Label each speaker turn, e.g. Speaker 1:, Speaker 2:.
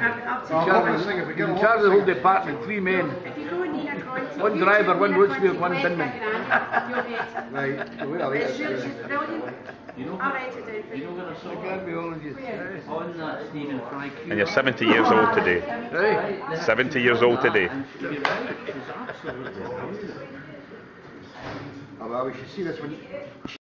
Speaker 1: In charge of the whole department, 3 men. One driver, one road steward, one binman.
Speaker 2: Right, well,
Speaker 3: It's brilliant. I'll write it down for you.
Speaker 1: Garbologist.
Speaker 4: And you're 70 years old today.
Speaker 1: Right.
Speaker 4: 70 years old today.
Speaker 2: Oh, well, we should see this one.